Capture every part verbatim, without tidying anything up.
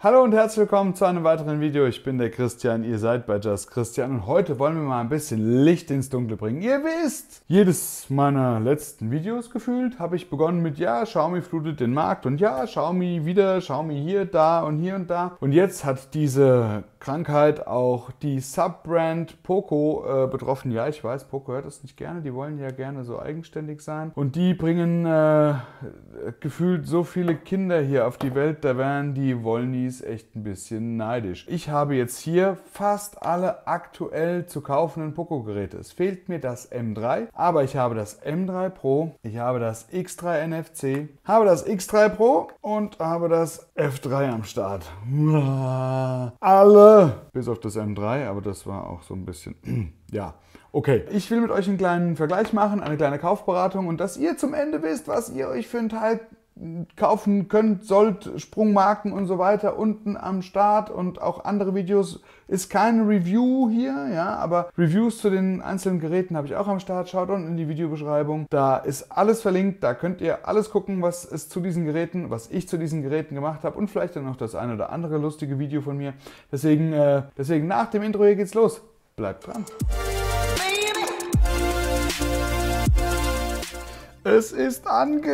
Hallo und herzlich willkommen zu einem weiteren Video. Ich bin der Christian, ihr seid bei Just Christian und heute wollen wir mal ein bisschen Licht ins Dunkle bringen. Ihr wisst, jedes meiner letzten Videos gefühlt habe ich begonnen mit ja, Xiaomi flutet den Markt und ja, Xiaomi wieder, Xiaomi hier, da und hier und da. Und jetzt hat diese Krankheit auch die Subbrand Poco äh, betroffen. Ja, ich weiß, Poco hört das nicht gerne, die wollen ja gerne so eigenständig sein. Und die bringen äh, gefühlt so viele Kinder hier auf die Welt, da wären die Wollnies echt ein bisschen neidisch. Ich habe jetzt hier fast alle aktuell zu kaufenden Poco-Geräte. Es fehlt mir das M drei, aber ich habe das M drei Pro, ich habe das X drei N F C, habe das X drei Pro und habe das F drei am Start. Alle! Bis auf das M drei, aber das war auch so ein bisschen... ja. Okay, ich will mit euch einen kleinen Vergleich machen, eine kleine Kaufberatung und dass ihr zum Ende wisst, was ihr euch für einen Teil kaufen könnt, sollt, Sprungmarken und so weiter unten am Start und auch andere Videos. Ist keine Review hier, ja, aber Reviews zu den einzelnen Geräten habe ich auch am Start. Schaut unten in die Videobeschreibung. Da ist alles verlinkt, da könnt ihr alles gucken, was es zu diesen Geräten, was ich zu diesen Geräten gemacht habe und vielleicht dann noch das eine oder andere lustige Video von mir. Deswegen, äh, deswegen nach dem Intro hier geht's los. Bleibt dran. Es ist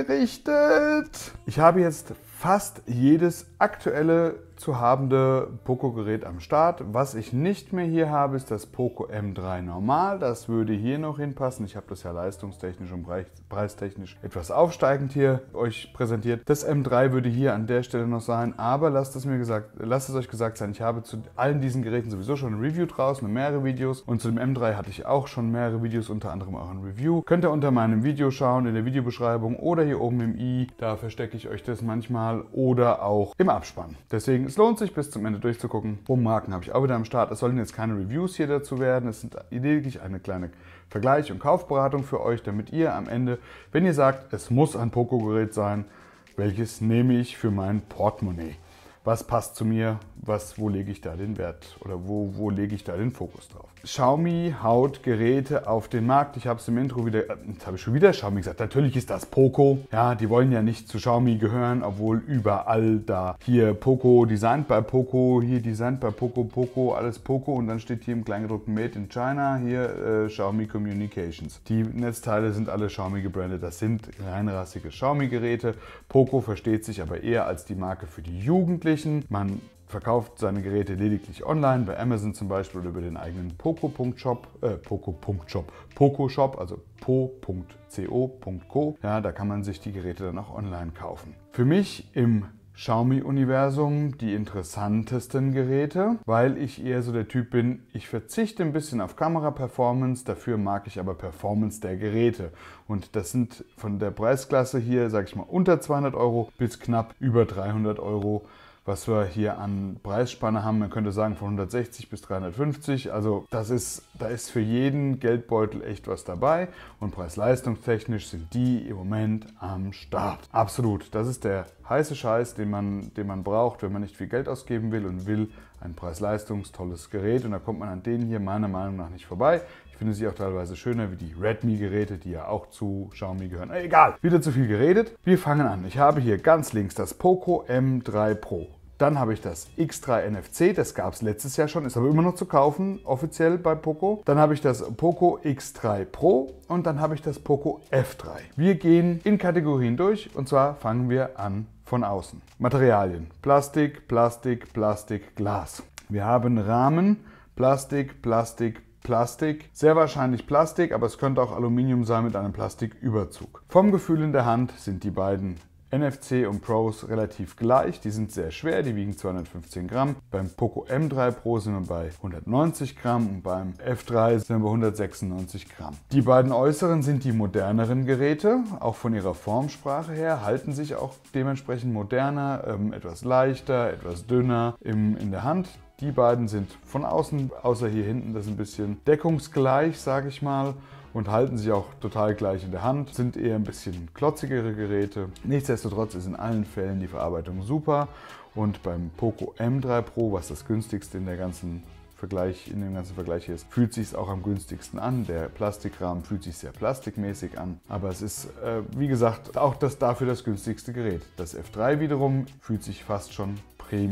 angerichtet! Ich habe jetzt fast jedes aktuelle zu habende Poco-Gerät am Start. Was ich nicht mehr hier habe, ist das Poco M drei Normal. Das würde hier noch hinpassen. Ich habe das ja leistungstechnisch und preistechnisch etwas aufsteigend hier euch präsentiert. Das M drei würde hier an der Stelle noch sein, aber lasst es mir gesagt, lasst es euch gesagt sein, ich habe zu allen diesen Geräten sowieso schon ein Review draußen und mehrere Videos. Und zu dem M drei hatte ich auch schon mehrere Videos, unter anderem auch ein Review. Könnt ihr unter meinem Video schauen, in der Videobeschreibung oder hier oben im i. Da verstecke ich euch das manchmal oder auch im Abspann. Deswegen es lohnt sich, bis zum Ende durchzugucken. Marken habe ich auch wieder am Start. Es sollen jetzt keine Reviews hier dazu werden. Es sind lediglich eine kleine Vergleich- und Kaufberatung für euch, damit ihr am Ende, wenn ihr sagt, es muss ein Poco-Gerät sein, welches nehme ich für mein Portemonnaie? Was passt zu mir? Was, wo lege ich da den Wert oder wo, wo lege ich da den Fokus drauf? Xiaomi haut Geräte auf den Markt. Ich habe es im Intro wieder, jetzt habe ich schon wieder Xiaomi gesagt. Natürlich ist das Poco. Ja, die wollen ja nicht zu Xiaomi gehören, obwohl überall da hier Poco, designed by Poco, hier designed by Poco, Poco, alles Poco und dann steht hier im Kleingedruckten Made in China, hier äh, Xiaomi Communications. Die Netzteile sind alle Xiaomi gebrandet. Das sind reinrassige Xiaomi-Geräte. Poco versteht sich aber eher als die Marke für die Jugendlichen. Man verkauft seine Geräte lediglich online, bei Amazon zum Beispiel oder über den eigenen Poco.shop, äh, Poco.shop, Poco-Shop, also po punkt co punkt co. Ja, da kann man sich die Geräte dann auch online kaufen. Für mich im Xiaomi-Universum die interessantesten Geräte, weil ich eher so der Typ bin, ich verzichte ein bisschen auf Kamera-Performance, dafür mag ich aber Performance der Geräte. Und das sind von der Preisklasse hier, sage ich mal, unter zweihundert Euro bis knapp über dreihundert Euro. Was wir hier an Preisspanne haben, man könnte sagen von hundertsechzig bis dreihundertfünfzig. Also das ist, da ist für jeden Geldbeutel echt was dabei und preis-leistungstechnisch sind die im Moment am Start. Absolut, das ist der heiße Scheiß, den man, den man braucht, wenn man nicht viel Geld ausgeben will und will ein preis-leistungs-tolles Gerät. Und da kommt man an denen hier meiner Meinung nach nicht vorbei. Ich finde sie auch teilweise schöner wie die Redmi-Geräte, die ja auch zu Xiaomi gehören. Egal, wieder zu viel geredet. Wir fangen an. Ich habe hier ganz links das Poco M drei Pro. Dann habe ich das X drei N F C, das gab es letztes Jahr schon, ist aber immer noch zu kaufen, offiziell bei Poco. Dann habe ich das Poco X drei Pro und dann habe ich das Poco F drei. Wir gehen in Kategorien durch und zwar fangen wir an von außen. Materialien: Plastik, Plastik, Plastik, Glas. Wir haben Rahmen, Plastik, Plastik, Plastik. Sehr wahrscheinlich Plastik, aber es könnte auch Aluminium sein mit einem Plastiküberzug. Vom Gefühl in der Hand sind die beiden N F C und Pros relativ gleich, die sind sehr schwer, die wiegen zweihundertfünfzehn Gramm. Beim Poco M drei Pro sind wir bei hundertneunzig Gramm und beim F drei sind wir bei hundertsechsundneunzig Gramm. Die beiden äußeren sind die moderneren Geräte, auch von ihrer Formsprache her, halten sich auch dementsprechend moderner, ähm, etwas leichter, etwas dünner im, in der Hand. Die beiden sind von außen, außer hier hinten, das ist ein bisschen deckungsgleich, sage ich mal. Und halten sich auch total gleich in der Hand, sind eher ein bisschen klotzigere Geräte. Nichtsdestotrotz ist in allen Fällen die Verarbeitung super und beim Poco M drei Pro, was das günstigste in der ganzen Vergleich, in dem ganzen Vergleich hier ist, fühlt sich es auch am günstigsten an. Der Plastikrahmen fühlt sich sehr plastikmäßig an, aber es ist, äh, wie gesagt, auch das dafür das günstigste Gerät. Das F drei wiederum fühlt sich fast schon Premium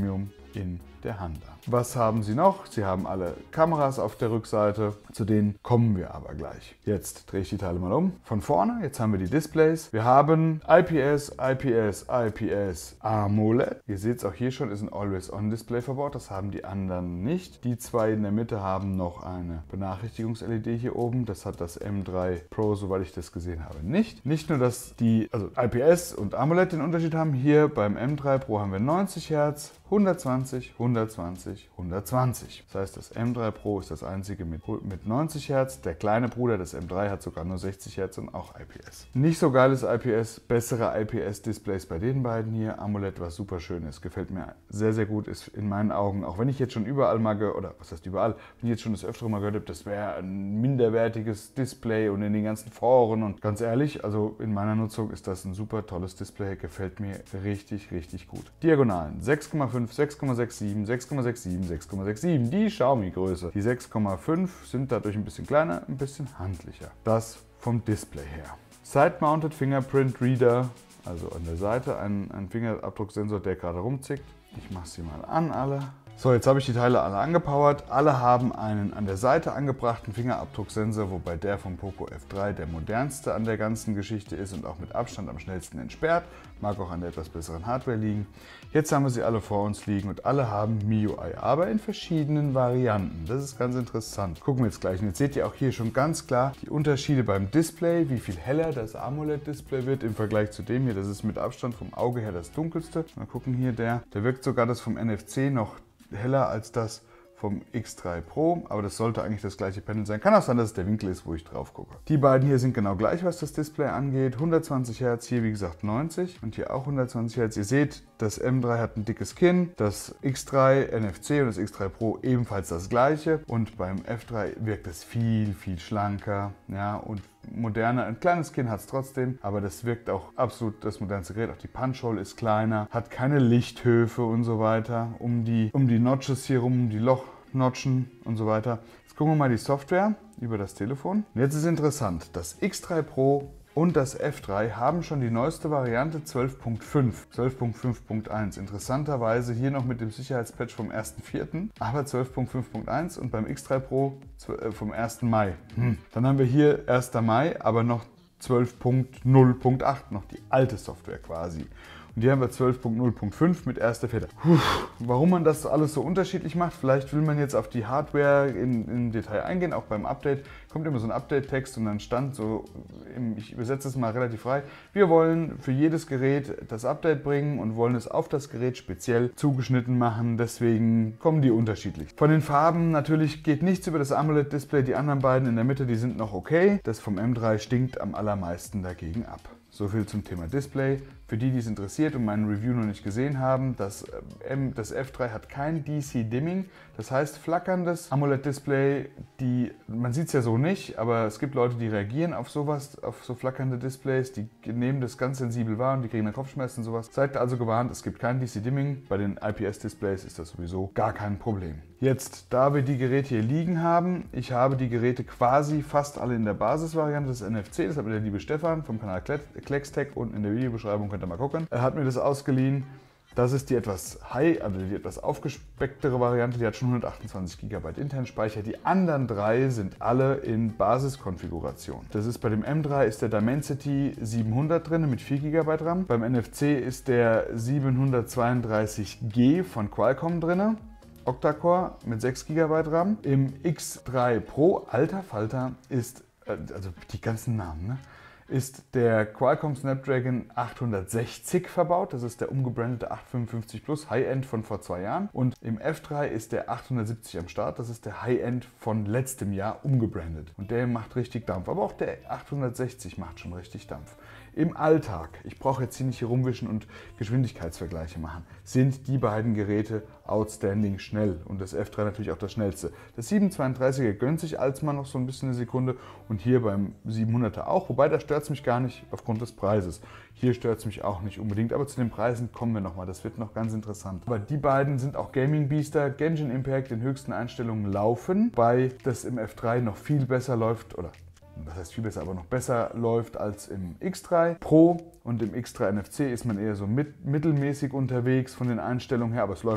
in der Hand an. Was haben sie noch? Sie haben alle Kameras auf der Rückseite, zu denen kommen wir aber gleich. Jetzt drehe ich die Teile mal um. Von vorne, jetzt haben wir die Displays. Wir haben I P S, I P S, I P S, AMOLED. Ihr seht es auch hier schon, ist ein Always-On-Display verbaut. Das haben die anderen nicht. Die zwei in der Mitte haben noch eine Benachrichtigungs-L E D hier oben. Das hat das M drei Pro, soweit ich das gesehen habe, nicht. Nicht nur, dass die also I P S und AMOLED den Unterschied haben. Hier beim M drei Pro haben wir neunzig Hertz, hundertzwanzig, hundertzwanzig, hundertzwanzig. Das heißt, das M drei Pro ist das einzige mit, mit neunzig Hertz. Der kleine Bruder des M drei hat sogar nur sechzig Hertz und auch I P S. Nicht so geiles I P S, bessere I P S-Displays bei den beiden hier. AMOLED, was super schön ist, gefällt mir sehr, sehr gut, ist in meinen Augen, auch wenn ich jetzt schon überall mal, oder was heißt überall, wenn ich jetzt schon das öftere mal gehört habe, das wäre ein minderwertiges Display und in den ganzen Foren und ganz ehrlich, also in meiner Nutzung ist das ein super tolles Display, gefällt mir richtig, richtig gut. Diagonalen sechs Komma fünf, sechs Komma sechs sieben, sechs Komma sechs sieben, sechs Komma sechs sieben, die Xiaomi-Größe. Die sechs Komma fünf sind dadurch ein bisschen kleiner, ein bisschen handlicher. Das vom Display her. Side-Mounted Fingerprint Reader, also an der Seite ein, ein Fingerabdrucksensor, der gerade rumzickt. Ich mache sie mal an alle. So, jetzt habe ich die Teile alle angepowert. Alle haben einen an der Seite angebrachten Fingerabdrucksensor, wobei der vom Poco F drei der modernste an der ganzen Geschichte ist und auch mit Abstand am schnellsten entsperrt. Mag auch an der etwas besseren Hardware liegen. Jetzt haben wir sie alle vor uns liegen und alle haben M I U I, aber in verschiedenen Varianten. Das ist ganz interessant. Gucken wir jetzt gleich. Und jetzt seht ihr auch hier schon ganz klar die Unterschiede beim Display, wie viel heller das AMOLED-Display wird im Vergleich zu dem hier. Das ist mit Abstand vom Auge her das dunkelste. Mal gucken hier, der, der wirkt sogar das vom N F C noch heller als das vom X drei Pro, aber das sollte eigentlich das gleiche Panel sein. Kann auch sein, dass es der Winkel ist, wo ich drauf gucke. Die beiden hier sind genau gleich, was das Display angeht. hundertzwanzig Hertz, hier wie gesagt neunzig und hier auch hundertzwanzig Hertz. Ihr seht, das M drei hat ein dickes Kinn, das X drei N F C und das X drei Pro ebenfalls das gleiche und beim F drei wirkt es viel, viel schlanker, ja, und moderner. Ein kleines Kinn hat es trotzdem, aber das wirkt auch absolut das modernste Gerät. Auch die Punch-Hole ist kleiner, hat keine Lichthöfe und so weiter, um die, um die Notches hier rum, um die Lochnotchen und so weiter. Jetzt gucken wir mal die Software über das Telefon. Und jetzt ist interessant, das X drei Pro und das F drei haben schon die neueste Variante zwölf Punkt fünf, zwölf Punkt fünf Punkt eins. Interessanterweise hier noch mit dem Sicherheitspatch vom ersten vierten, aber zwölf Punkt fünf Punkt eins und beim X drei Pro vom ersten Mai. Hm. Dann haben wir hier erster Mai, aber noch zwölf Punkt null Punkt acht, noch die alte Software quasi. Und hier haben wir zwölf Punkt null Punkt fünf mit erster Vierter. Warum man das alles so unterschiedlich macht, vielleicht will man jetzt auf die Hardware in, im Detail eingehen, auch beim Update kommt immer so ein Update-Text und dann stand so, ich übersetze es mal relativ frei, wir wollen für jedes Gerät das Update bringen und wollen es auf das Gerät speziell zugeschnitten machen, deswegen kommen die unterschiedlich. Von den Farben natürlich geht nichts über das AMOLED-Display, die anderen beiden in der Mitte, die sind noch okay, das vom M drei stinkt am allermeisten dagegen ab. So viel zum Thema Display. Für die, die es interessiert und meinen Review noch nicht gesehen haben, das, M, das F drei hat kein D C-Dimming, das heißt flackerndes AMOLED-Display, die, man sieht es ja so nicht, aber es gibt Leute, die reagieren auf sowas, auf so flackernde Displays, die nehmen das ganz sensibel wahr und die kriegen dann Kopfschmerzen und sowas. Seid also gewarnt, es gibt kein D C-Dimming, bei den I P S-Displays ist das sowieso gar kein Problem. Jetzt, da wir die Geräte hier liegen haben, ich habe die Geräte quasi fast alle in der Basisvariante des N F C, das hat mir der liebe Stefan vom Kanal Klextech unten in der Videobeschreibung, könnt ihr mal gucken. Er hat mir das ausgeliehen. Das ist die etwas high, also die etwas aufgespecktere Variante, die hat schon hundertachtundzwanzig Gigabyte internen Speicher. Die anderen drei sind alle in Basiskonfiguration. Das ist bei dem M drei ist der Dimensity siebenhundert drin mit vier Gigabyte RAM. Beim N F C ist der siebenhundertzweiunddreißig G von Qualcomm drin. Octa-Core mit sechs Gigabyte RAM. Im X drei Pro, alter Falter, ist, also die ganzen Namen, ne? ist der Qualcomm Snapdragon achthundertsechzig verbaut. Das ist der umgebrandete achthundertfünfundfünfzig Plus High-End von vor zwei Jahren. Und im F drei ist der achthundertsiebzig am Start. Das ist der High-End von letztem Jahr umgebrandet. Und der macht richtig Dampf. Aber auch der achthundertsechzig macht schon richtig Dampf. Im Alltag, ich brauche jetzt hier nicht hier rumwischen und Geschwindigkeitsvergleiche machen, sind die beiden Geräte outstanding schnell und das F drei natürlich auch das schnellste. Das siebenhundertzweiunddreißiger gönnt sich Alsmann noch so ein bisschen eine Sekunde und hier beim siebenhunderter auch, wobei da stört es mich gar nicht aufgrund des Preises. Hier stört es mich auch nicht unbedingt, aber zu den Preisen kommen wir nochmal, das wird noch ganz interessant. Aber die beiden sind auch Gaming-Biester, Genshin Impact in höchsten Einstellungen laufen, wobei das im F drei noch viel besser läuft, oder das heißt viel besser, aber noch besser läuft als im X drei Pro und im X drei N F C ist man eher so mit, mittelmäßig unterwegs von den Einstellungen her, aber es läuft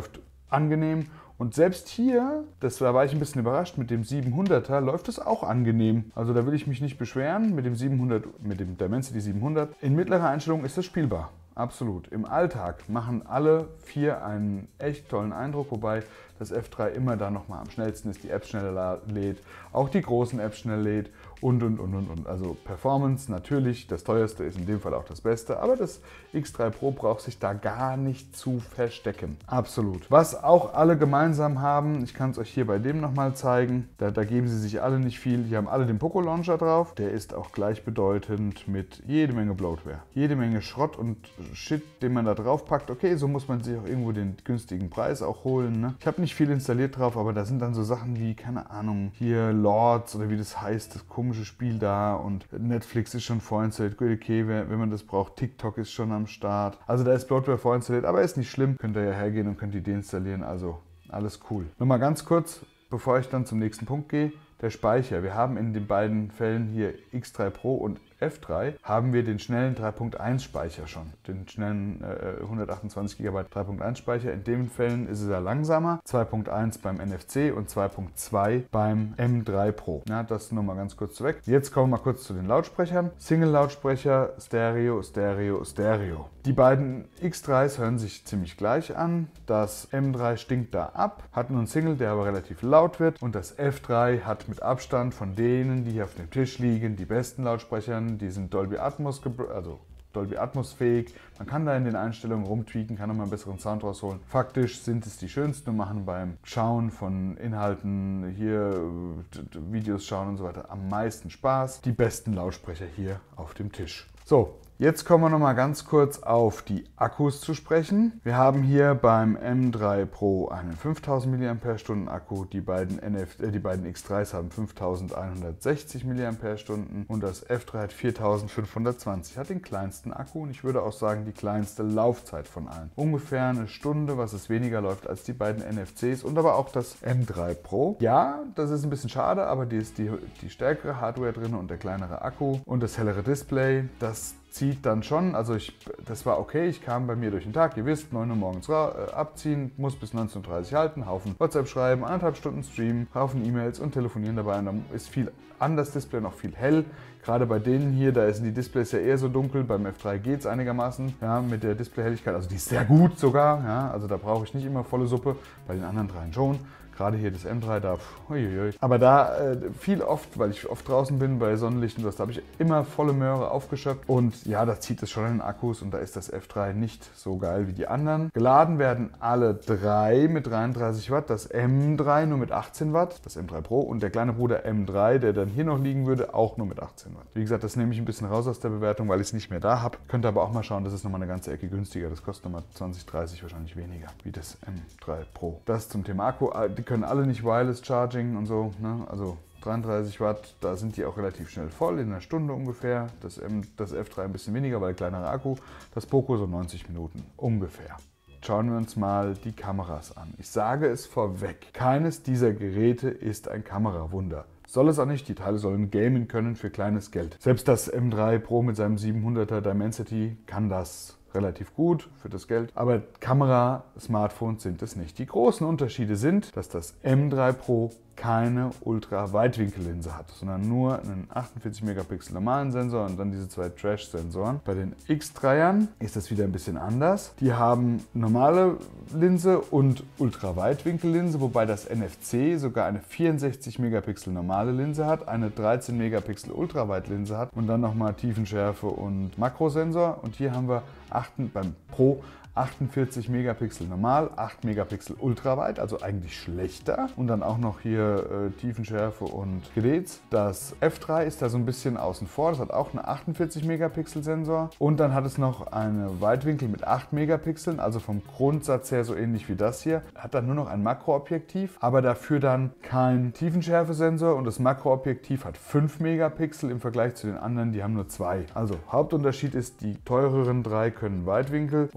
angenehm. Und selbst hier, das, da war ich ein bisschen überrascht, mit dem siebenhunderter läuft es auch angenehm. Also da will ich mich nicht beschweren, mit dem siebenhundert, mit dem Dimensity siebenhundert. In mittlerer Einstellung ist es spielbar. Absolut. Im Alltag machen alle vier einen echt tollen Eindruck, wobei das F drei immer da nochmal am schnellsten ist, die App schneller lädt, auch die großen Apps schnell lädt und und und und und. Also Performance natürlich, das teuerste ist in dem Fall auch das Beste, aber das X drei Pro braucht sich da gar nicht zu verstecken. Absolut. Was auch alle gemeinsam haben, ich kann es euch hier bei dem nochmal zeigen, da, da geben sie sich alle nicht viel, die haben alle den Poco Launcher drauf, der ist auch gleichbedeutend mit jede Menge Bloatware, jede Menge Schrott und Shit, den man da drauf packt. Okay, so muss man sich auch irgendwo den günstigen Preis auch holen. Ne? Ich habe nicht viel installiert drauf, aber da sind dann so Sachen wie, keine Ahnung, hier Lords oder wie das heißt, das komische Spiel da und Netflix ist schon vorinstalliert. Okay, wenn man das braucht, TikTok ist schon am Start. Also da ist Bloatware vorinstalliert, aber ist nicht schlimm. Könnt ihr ja hergehen und könnt die deinstallieren, also alles cool. Nochmal ganz kurz, bevor ich dann zum nächsten Punkt gehe, der Speicher. Wir haben in den beiden Fällen hier X drei Pro und F drei haben wir den schnellen drei Punkt eins Speicher schon, den schnellen äh, hundertachtundzwanzig Gigabyte drei Punkt eins Speicher. In den Fällen ist es ja langsamer, zwei Punkt eins beim N F C und zwei Punkt zwei beim M drei Pro. Na, das nur mal ganz kurz weg. Jetzt kommen wir mal kurz zu den Lautsprechern. Single-Lautsprecher, Stereo, Stereo, Stereo. Die beiden X dreis hören sich ziemlich gleich an. Das M drei stinkt da ab, hat nur einen Single, der aber relativ laut wird, und das F drei hat mit Abstand von denen, die hier auf dem Tisch liegen, die besten Lautsprecher. Die sind Dolby Atmos, also Dolby Atmos fähig. Man kann da in den Einstellungen rumtweaken, kann nochmal einen besseren Sound rausholen. Faktisch sind es die schönsten und machen beim Schauen von Inhalten, hier Videos schauen und so weiter, am meisten Spaß. Die besten Lautsprecher hier auf dem Tisch. So. Jetzt kommen wir noch mal ganz kurz auf die Akkus zu sprechen. Wir haben hier beim M drei Pro einen fünftausend Milliampere-Stunden Akku, die beiden, N F, äh, die beiden X dreis haben fünftausendeinhundertsechzig Milliampere-Stunden und das F drei hat viertausendfünfhundertzwanzig. Hat den kleinsten Akku und ich würde auch sagen die kleinste Laufzeit von allen. Ungefähr eine Stunde, was es weniger läuft als die beiden N F Cs und aber auch das M drei Pro. Ja, das ist ein bisschen schade, aber die ist die, die stärkere Hardware drin und der kleinere Akku und das hellere Display, das zieht dann schon, also ich, das war okay, ich kam bei mir durch den Tag, ihr wisst, neun Uhr morgens äh, abziehen, muss bis neunzehn Uhr dreißig halten, Haufen WhatsApp schreiben, anderthalb Stunden streamen, Haufen E-Mails und telefonieren dabei und dann ist viel an, das Display noch viel hell. Gerade bei denen hier, da sind die Displays ja eher so dunkel, beim F drei geht es einigermaßen, ja, mit der Displayhelligkeit, also die ist sehr gut sogar, ja, also da brauche ich nicht immer volle Suppe, bei den anderen dreien schon. Gerade hier das M drei, da, uiuiui. Aber da äh, viel oft, weil ich oft draußen bin bei Sonnenlicht und das, da habe ich immer volle Möhre aufgeschöpft. Und ja, da zieht es schon in den Akkus und da ist das F drei nicht so geil wie die anderen. Geladen werden alle drei mit dreiunddreißig Watt, das M drei nur mit achtzehn Watt, das M drei Pro und der kleine Bruder M drei, der dann hier noch liegen würde, auch nur mit achtzehn Watt. Wie gesagt, das nehme ich ein bisschen raus aus der Bewertung, weil ich es nicht mehr da habe. Könnt ihr aber auch mal schauen, das ist nochmal eine ganze Ecke günstiger. Das kostet nochmal zwanzig, dreißig wahrscheinlich weniger wie das M drei Pro. Das zum Thema Akku. Die können alle nicht Wireless Charging und so, ne? Also dreiunddreißig Watt, da sind die auch relativ schnell voll, in einer Stunde ungefähr. Das, M, das F drei ein bisschen weniger, weil kleinere Akku. Das Poco so neunzig Minuten ungefähr. Schauen wir uns mal die Kameras an. Ich sage es vorweg, keines dieser Geräte ist ein Kamerawunder. Soll es auch nicht, die Teile sollen gamen können für kleines Geld. Selbst das M drei Pro mit seinem siebenhunderter Dimensity kann das relativ gut für das Geld, aber Kamera-Smartphones sind es nicht. Die großen Unterschiede sind, dass das M drei Pro keine Ultra-Weitwinkellinse hat, sondern nur einen achtundvierzig Megapixel normalen Sensor und dann diese zwei Trash-Sensoren. Bei den X dreiern ist das wieder ein bisschen anders. Die haben normale Linse und Ultra-Weitwinkellinse, wobei das N F C sogar eine vierundsechzig Megapixel normale Linse hat, eine dreizehn Megapixel Ultraweitlinse hat und dann nochmal Tiefenschärfe und Makrosensor. Und hier haben wir achten, beim Pro achtundvierzig Megapixel normal, acht Megapixel ultraweit, also eigentlich schlechter. Und dann auch noch hier äh, Tiefenschärfe und Gedäts. Das F drei ist da so ein bisschen außen vor, das hat auch einen achtundvierzig Megapixel Sensor. Und dann hat es noch eine Weitwinkel mit acht Megapixeln, also vom Grundsatz her so ähnlich wie das hier. Hat dann nur noch ein Makroobjektiv, aber dafür dann kein Tiefenschärfesensor und das Makroobjektiv hat fünf Megapixel im Vergleich zu den anderen, die haben nur zwei. Also Hauptunterschied ist, die teureren drei können Weitwinkel und das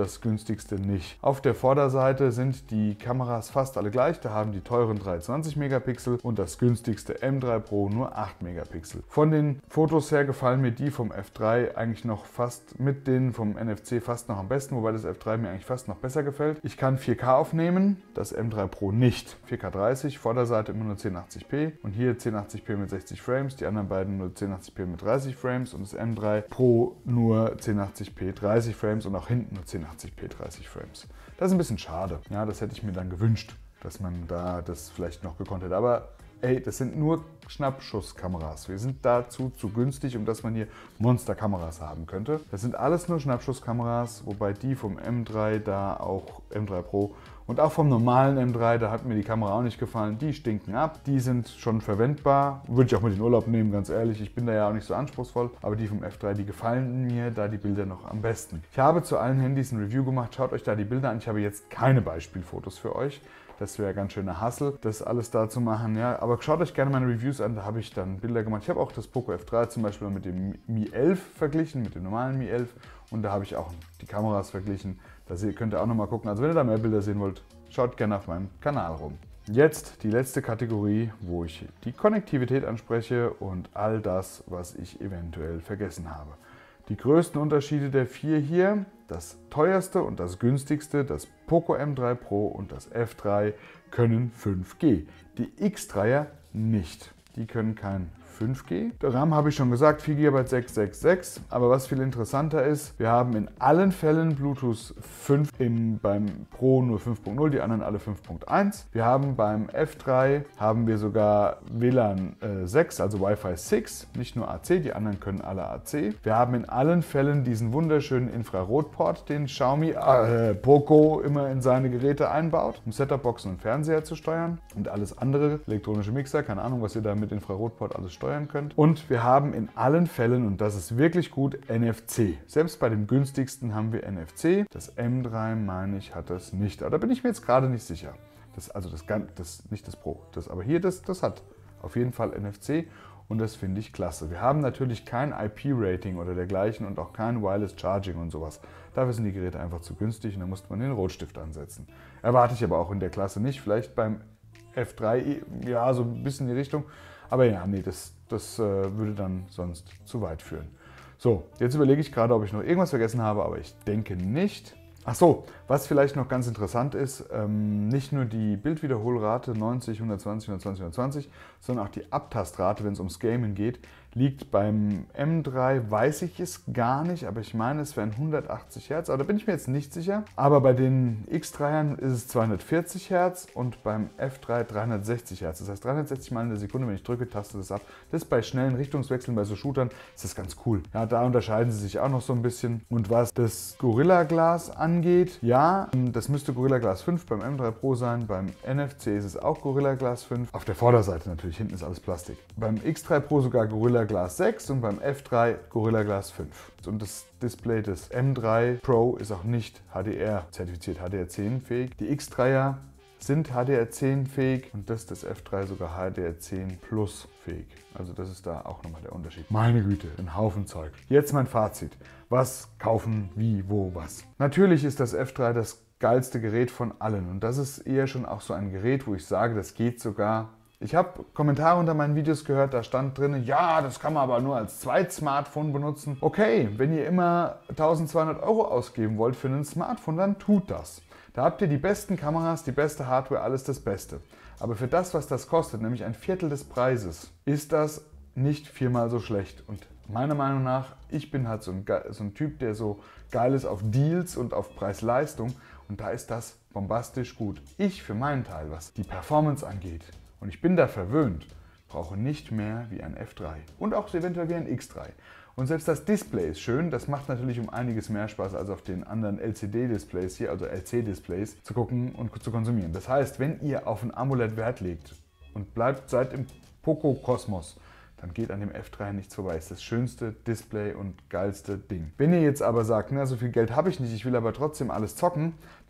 das günstigste nicht. Auf der Vorderseite sind die Kameras fast alle gleich. Da haben die teuren dreihundertzwanzig Megapixel und das günstigste M drei Pro nur acht Megapixel. Von den Fotos her gefallen mir die vom F drei eigentlich noch fast mit denen vom N F C fast noch am besten, wobei das F drei mir eigentlich fast noch besser gefällt. Ich kann vier K aufnehmen, das M drei Pro nicht. vier K dreißig, Vorderseite immer nur zehnhundertachtzig p und hier zehnhundertachtzig p mit sechzig Frames, die anderen beiden nur zehnhundertachtzig p mit dreißig Frames und das M drei Pro nur zehnhundertachtzig p dreißig Frames und auch hinten nur zehnhundertachtzig p dreißig Frames. Das ist ein bisschen schade. Ja, das hätte ich mir dann gewünscht, dass man da das vielleicht noch gekonnt hätte. Aber ey, das sind nur Schnappschusskameras. Wir sind dazu zu günstig, um dass man hier Monsterkameras haben könnte. Das sind alles nur Schnappschusskameras, wobei die vom M drei da auch M drei Pro und auch vom normalen M drei, da hat mir die Kamera auch nicht gefallen. Die stinken ab, die sind schon verwendbar. Würde ich auch mit in den Urlaub nehmen, ganz ehrlich. Ich bin da ja auch nicht so anspruchsvoll. Aber die vom F drei, die gefallen mir da die Bilder noch am besten. Ich habe zu allen Handys ein Review gemacht. Schaut euch da die Bilder an. Ich habe jetzt keine Beispielfotos für euch. Das wäre ganz schöner Hassel, das alles da zu machen. Ja. Aber schaut euch gerne meine Reviews an, da habe ich dann Bilder gemacht. Ich habe auch das Poco F drei zum Beispiel mit dem Mi elf verglichen, mit dem normalen Mi elf. Und da habe ich auch die Kameras verglichen. Da könnt ihr auch nochmal gucken. Also wenn ihr da mehr Bilder sehen wollt, schaut gerne auf meinem Kanal rum. Jetzt die letzte Kategorie, wo ich die Konnektivität anspreche und all das, was ich eventuell vergessen habe. Die größten Unterschiede der vier hier, das teuerste und das günstigste, das Poco M drei Pro und das F drei, können fünf G. Die X dreier nicht. Die können kein fünf G. Der RAM habe ich schon gesagt, vier Gigabyte sechshundertsechsundsechzig. Aber was viel interessanter ist, wir haben in allen Fällen Bluetooth fünf, im, beim Pro nur fünf Punkt null, die anderen alle fünf Punkt eins. Wir haben beim F drei haben wir sogar W L A N äh, sechs, also Wi-Fi sechs, nicht nur A C, die anderen können alle A C. Wir haben in allen Fällen diesen wunderschönen Infrarotport, den Xiaomi äh, Poco immer in seine Geräte einbaut, um Set-Top-Boxen und Fernseher zu steuern und alles andere, elektronische Mixer, keine Ahnung, was ihr da mit Infrarotport alles steuern könnt. Und wir haben in allen Fällen, und das ist wirklich gut, N F C. Selbst bei dem günstigsten haben wir N F C. Das M drei, meine ich, hat das nicht. Aber da bin ich mir jetzt gerade nicht sicher. Das, also das, das nicht das Pro. Das, aber hier, das, das hat auf jeden Fall N F C und das finde ich klasse. Wir haben natürlich kein I P-Rating oder dergleichen und auch kein Wireless Charging und sowas. Dafür sind die Geräte einfach zu günstig und da musste man den Rotstift ansetzen. Erwarte ich aber auch in der Klasse nicht. Vielleicht beim F drei, ja, so ein bisschen in die Richtung. Aber ja, nee, das, das äh, würde dann sonst zu weit führen. So, jetzt überlege ich gerade, ob ich noch irgendwas vergessen habe, aber ich denke nicht. Ach so, was vielleicht noch ganz interessant ist, ähm, nicht nur die Bildwiederholrate neunzig, hundertzwanzig, hundertzwanzig, hundertzwanzig, sondern auch die Abtastrate, wenn es ums Gamen geht, liegt beim M drei, weiß ich es gar nicht, aber ich meine, es wären hundertachtzig Hertz, aber da bin ich mir jetzt nicht sicher. Aber bei den X dreiern ist es zweihundertvierzig Hertz und beim F drei dreihundertsechzig Hertz. Das heißt dreihundertsechzig Mal in der Sekunde, wenn ich drücke, tastet es ab. Das ist bei schnellen Richtungswechseln, bei so Shootern, ist das ganz cool. Ja, da unterscheiden sie sich auch noch so ein bisschen. Und was das Gorilla Glas angeht, ja, das müsste Gorilla Glas fünf beim M drei Pro sein. Beim N F C ist es auch Gorilla Glas fünf. Auf der Vorderseite natürlich, hinten ist alles Plastik. Beim X drei Pro sogar Gorilla Glas sechs und beim F drei Gorilla Glas fünf. Und das Display des M drei Pro ist auch nicht H D R zertifiziert, H D R zehn fähig. Die X dreier sind H D R zehn fähig und das des F drei sogar H D R zehn Plus fähig. Also das ist da auch nochmal der Unterschied. Meine Güte, ein Haufen Zeug. Jetzt mein Fazit. Was kaufen, wie, wo, was? Natürlich ist das F drei das geilste Gerät von allen und das ist eher schon auch so ein Gerät, wo ich sage, das geht sogar. Ich habe Kommentare unter meinen Videos gehört, da stand drin, ja, das kann man aber nur als Zweit-Smartphone benutzen. Okay, wenn ihr immer tausendzweihundert Euro ausgeben wollt für ein Smartphone, dann tut das. Da habt ihr die besten Kameras, die beste Hardware, alles das Beste. Aber für das, was das kostet, nämlich ein Viertel des Preises, ist das nicht viermal so schlecht. Und meiner Meinung nach, ich bin halt so ein, so ein Typ, der so geil ist auf Deals und auf Preis-Leistung. Und da ist das bombastisch gut. Ich für meinen Teil, was die Performance angeht, und ich bin da verwöhnt, brauche nicht mehr wie ein F drei und auch eventuell wie ein X drei. Und selbst das Display ist schön, das macht natürlich um einiges mehr Spaß als auf den anderen L C D-Displays hier, also L C-Displays, zu gucken und zu konsumieren. Das heißt, wenn ihr auf ein AMOLED Wert legt und bleibt seit im Poco-Kosmos, dann geht an dem F drei nichts vorbei. Das ist das schönste Display und geilste Ding. Wenn ihr jetzt aber sagt, na, so viel Geld habe ich nicht, ich will aber trotzdem alles zocken,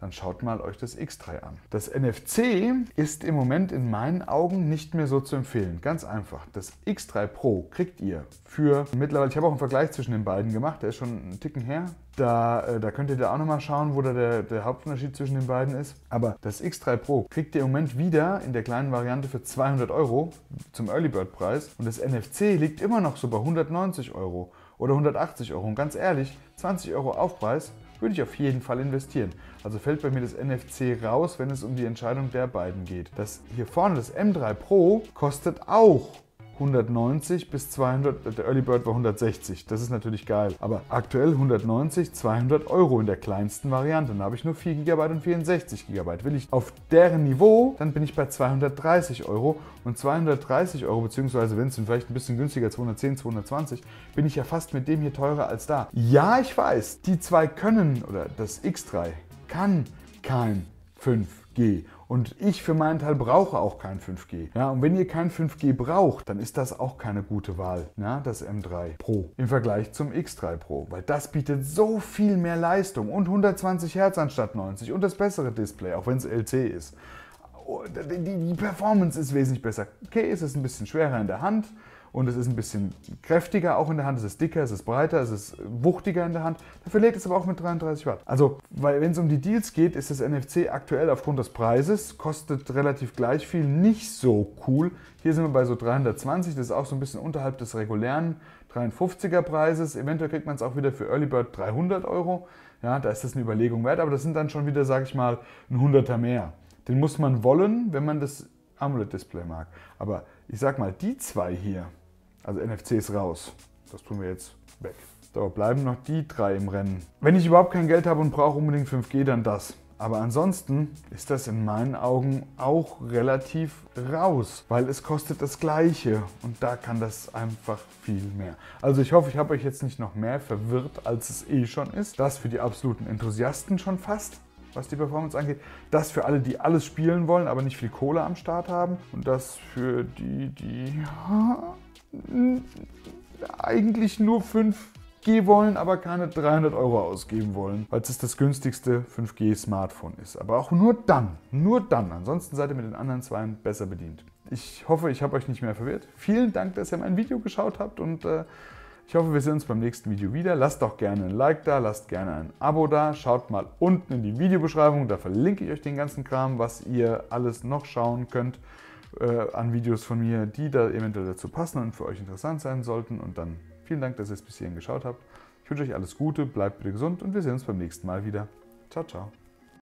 dann schaut mal euch das X drei an. Das N F C ist im Moment in meinen Augen nicht mehr so zu empfehlen. Ganz einfach. Das X drei Pro kriegt ihr für mittlerweile, ich habe auch einen Vergleich zwischen den beiden gemacht, der ist schon einen Ticken her. Da, äh, da könnt ihr da auch nochmal schauen, wo da der, der Hauptunterschied zwischen den beiden ist. Aber das X drei Pro kriegt ihr im Moment wieder in der kleinen Variante für zweihundert Euro zum Early Bird Preis. Und das N F C liegt immer noch so bei hundertneunzig Euro oder hundertachtzig Euro. Und ganz ehrlich, zwanzig Euro Aufpreis würde ich auf jeden Fall investieren. Also fällt bei mir das N F C raus, wenn es um die Entscheidung der beiden geht. Das hier vorne, das M drei Pro, kostet auch hundertneunzig bis zweihundert, der Early Bird war hundertsechzig, das ist natürlich geil. Aber aktuell hundertneunzig, zweihundert Euro in der kleinsten Variante. Dann habe ich nur vier Gigabyte und vierundsechzig Gigabyte. Will ich auf deren Niveau, dann bin ich bei zweihundertdreißig Euro. Und zweihundertdreißig Euro, beziehungsweise wenn es vielleicht ein bisschen günstiger, zweihundertzehn, zweihundertzwanzig, bin ich ja fast mit dem hier teurer als da. Ja, ich weiß, die zwei können, oder das X drei kann kein fünf G. Und ich für meinen Teil brauche auch kein fünf G. Ja, und wenn ihr kein fünf G braucht, dann ist das auch keine gute Wahl, ja, das M drei Pro im Vergleich zum X drei Pro. Weil das bietet so viel mehr Leistung und hundertzwanzig Hertz anstatt neunzig und das bessere Display, auch wenn es L C ist. Die, die Performance ist wesentlich besser. Okay, es ist ein bisschen schwerer in der Hand. Und es ist ein bisschen kräftiger auch in der Hand, es ist dicker, es ist breiter, es ist wuchtiger in der Hand. Dafür lädt es aber auch mit dreiunddreißig Watt. Also, weil wenn es um die Deals geht, ist das N F C aktuell aufgrund des Preises, kostet relativ gleich viel, nicht so cool. Hier sind wir bei so dreihundertzwanzig, das ist auch so ein bisschen unterhalb des regulären dreihundertfünfziger Preises. Eventuell kriegt man es auch wieder für Early Bird dreihundert Euro. Ja, da ist das eine Überlegung wert, aber das sind dann schon wieder, sage ich mal, ein Hunderter mehr. Den muss man wollen, wenn man das AMOLED-Display mag. Aber ich sag mal, die zwei hier, also N F C ist raus. Das tun wir jetzt weg. Da bleiben noch die drei im Rennen. Wenn ich überhaupt kein Geld habe und brauche unbedingt fünf G, dann das. Aber ansonsten ist das in meinen Augen auch relativ raus, weil es kostet das Gleiche und da kann das einfach viel mehr. Also ich hoffe, ich habe euch jetzt nicht noch mehr verwirrt, als es eh schon ist. Das für die absoluten Enthusiasten schon fast, was die Performance angeht. Das für alle, die alles spielen wollen, aber nicht viel Kohle am Start haben. Und das für die, die eigentlich nur fünf G wollen, aber keine dreihundert Euro ausgeben wollen, weil es das günstigste fünf G Smartphone ist. Aber auch nur dann, nur dann. Ansonsten seid ihr mit den anderen zwei besser bedient. Ich hoffe, ich habe euch nicht mehr verwirrt. Vielen Dank, dass ihr mein Video geschaut habt und äh, ich hoffe, wir sehen uns beim nächsten Video wieder. Lasst doch gerne ein Like da, lasst gerne ein Abo da. Schaut mal unten in die Videobeschreibung, da verlinke ich euch den ganzen Kram, was ihr alles noch schauen könnt äh, an Videos von mir, die da eventuell dazu passen und für euch interessant sein sollten. Und dann vielen Dank, dass ihr es bis hierhin geschaut habt. Ich wünsche euch alles Gute, bleibt bitte gesund und wir sehen uns beim nächsten Mal wieder. Ciao, ciao.